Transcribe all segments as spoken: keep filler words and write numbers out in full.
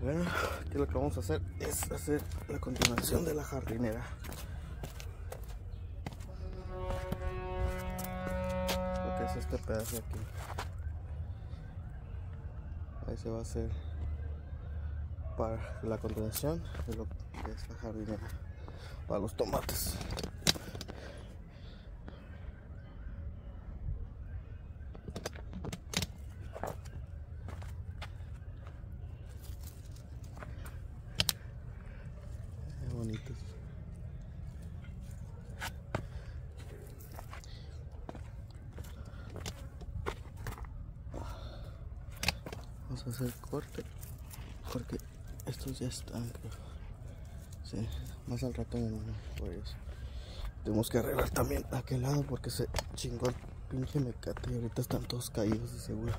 Bueno, aquí lo que vamos a hacer es hacer la continuación de la jardinera. Lo que es este pedazo aquí. Ahí se va a hacer para la continuación de lo que es la jardinera para los tomates. Qué bonitos. Vamos a hacer corte porque estos ya están, creo. Sí, más al rato me van a por eso. Tenemos que arreglar también aquel lado porque se chingó el pinche mecate y ahorita están todos caídos de seguro.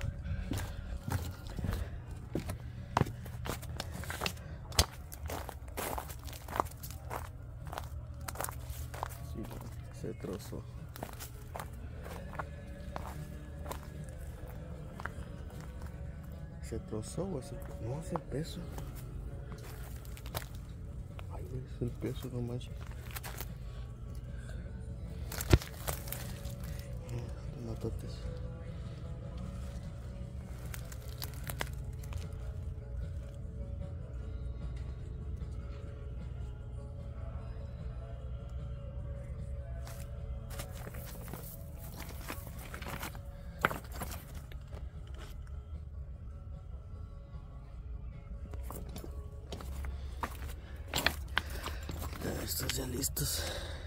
Sí, se trozó. Se trozó o se... No, es el peso. Ay, es el peso, no manches. Tomatotes. Estos ya listos.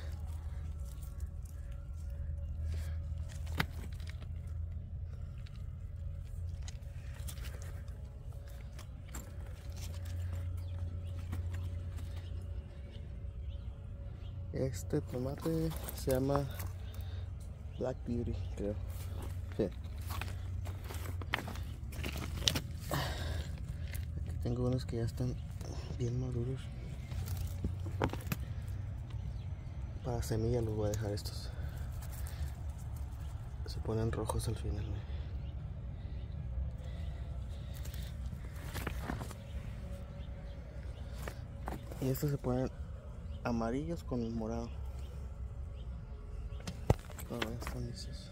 Este tomate se llama Black Beauty, creo. Sí. Aquí tengo unos que ya están bien maduros. Para semilla los voy a dejar estos. Se ponen rojos al final. Y estos se ponen amarillos con el morado. Oh, ya están listos.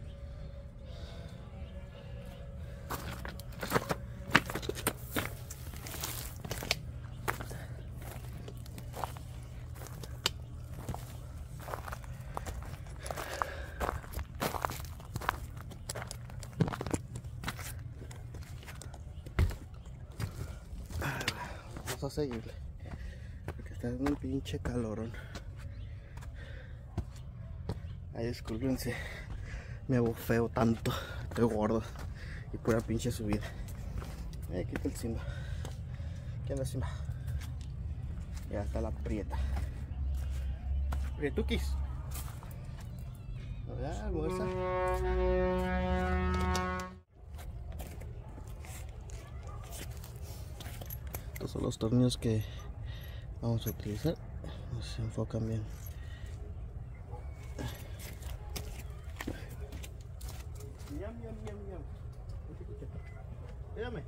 Vamos a seguirle porque está dando un pinche calorón. Ay, discúlpense, me abofeo tanto, estoy gordo y pura pinche subida. Ay, aquí está el Simba. ¿Qué anda, Simba? Ya está la prieta. Prietuquis. ¿Verdad? Almuerza. Estos son los tornillos que vamos a utilizar. Se enfocan bien. Miam, miam, miam, miam. Mírame.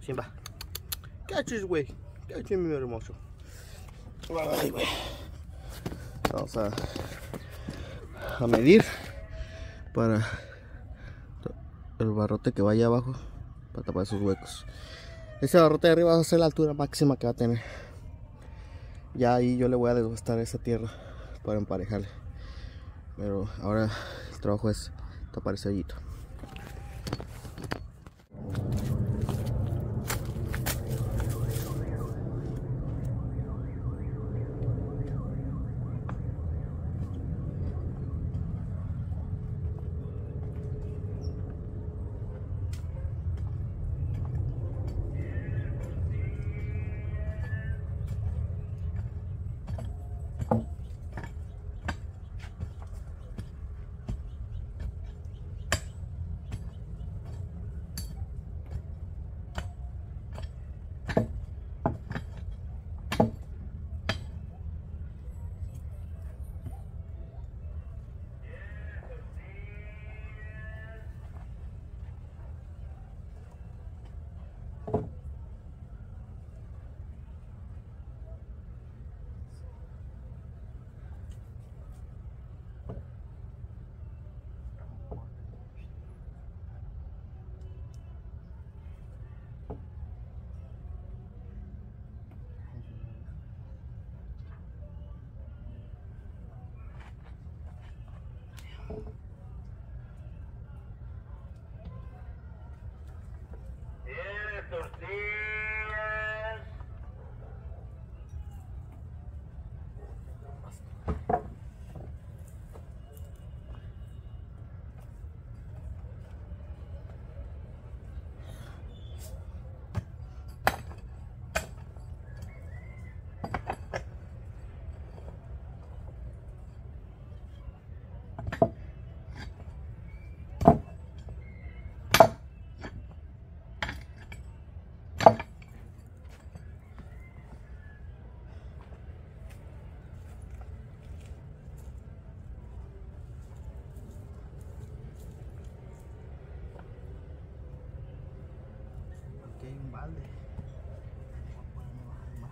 Simba. Cachis, güey. Cachis, mi hermoso. Ay, güey. Vamos a, a medir para el barrote que vaya abajo, para tapar esos huecos. Ese barrote de arriba va a ser la altura máxima que va a tener. Ya ahí yo le voy a desbastar esa tierra para emparejarle. Pero ahora el trabajo es tapar ese hoyito. Aquí hay un balde. Voy a ponerme a bajar más.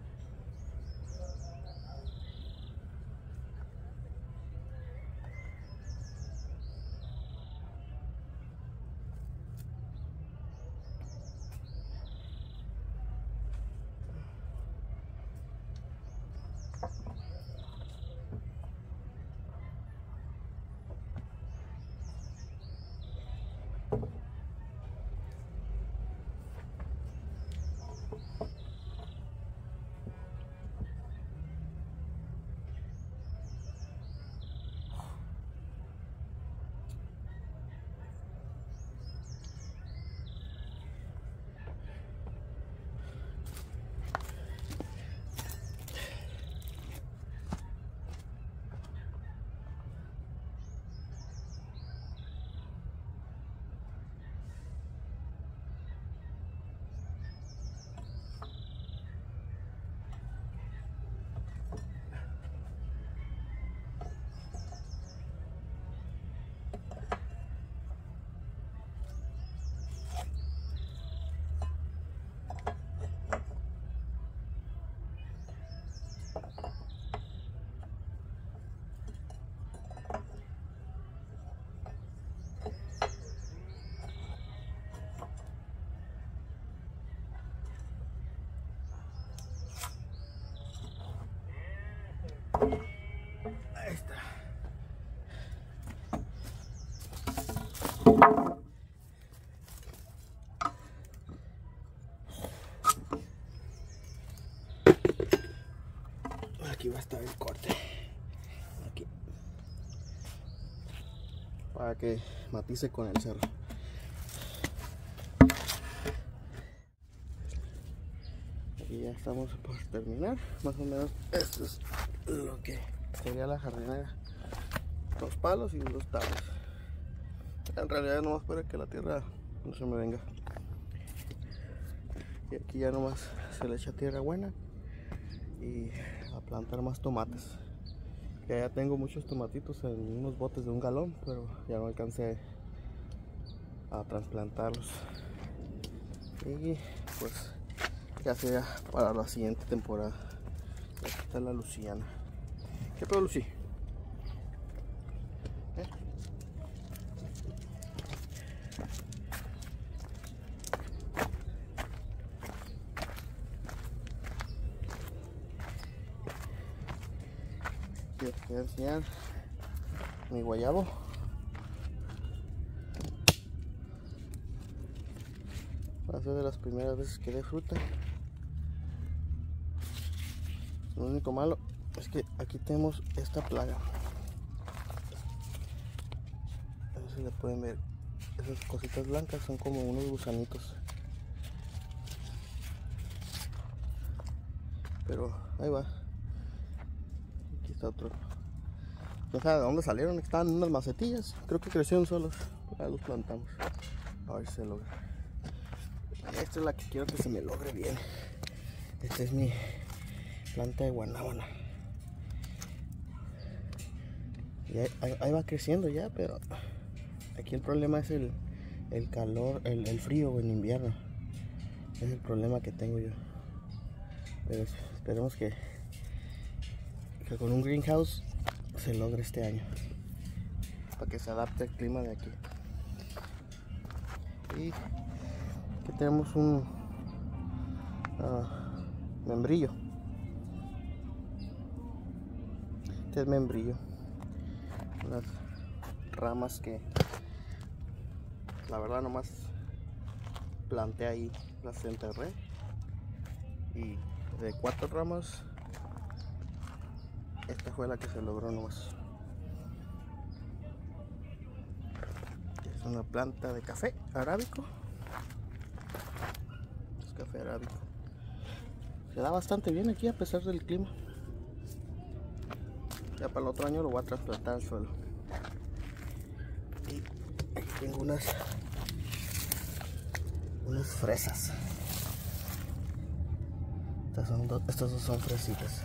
Ahí está. Aquí va a estar el corte. Aquí. Para que matice con el cerro. Y ya estamos por terminar. Más o menos esto es lo que sería la jardinera. Dos palos y dos tablas. En realidad nomás para que la tierra no se me venga. Y aquí ya nomás se le echa tierra buena y a plantar más tomates. Que ya tengo muchos tomatitos en unos botes de un galón, pero ya no alcancé a trasplantarlos. Y pues ya sea para la siguiente temporada. Aquí está la Luciana. ¿Qué pedo, Lucy? ¿Eh? Les voy a enseñar mi guayabo. Va a ser de las primeras veces que dé fruta. Lo único malo es que aquí tenemos esta plaga. A ver si le pueden ver. Esas cositas blancas son como unos gusanitos. Pero ahí va. Aquí está otro. No sabe de dónde salieron. Estaban en unas macetillas. Creo que crecieron solos. Ahí los plantamos. A ver si se logra. Esta es la que quiero que se me logre bien. Esta es mi planta de guanábana. Y ahí, ahí, ahí va creciendo ya, pero aquí el problema es el, el calor, el, el frío en invierno. Es el problema que tengo yo. Pero esperemos que, que con un greenhouse se logre este año. Para que se adapte al clima de aquí. Y aquí tenemos un uh, membrillo. Este es membrillo. Unas ramas que la verdad nomás planté ahí, las enterré. Y de cuatro ramas, esta fue la que se logró nomás. Es una planta de café arábico. Es café arábico. Se da bastante bien aquí a pesar del clima. Ya para el otro año lo voy a trasplantar al suelo. Y aquí tengo unas unas fresas. Estas son dos, estas dos son fresitas.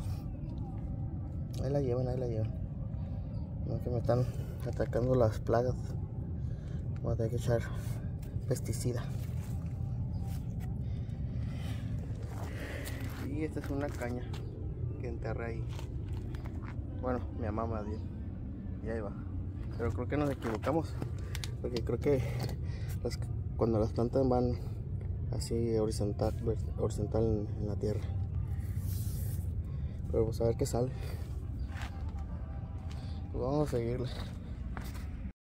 Ahí la llevan, ahí la llevan. No, que me están atacando las plagas. Voy a tener que echar pesticida. Y esta es una caña que enterré ahí. Bueno, mi mamá más bien. Y ahí va. Pero creo que nos equivocamos. Porque creo que las, cuando las plantas van así horizontal, horizontal en, en la tierra. Pero vamos a ver qué sale. Pues vamos a seguirle.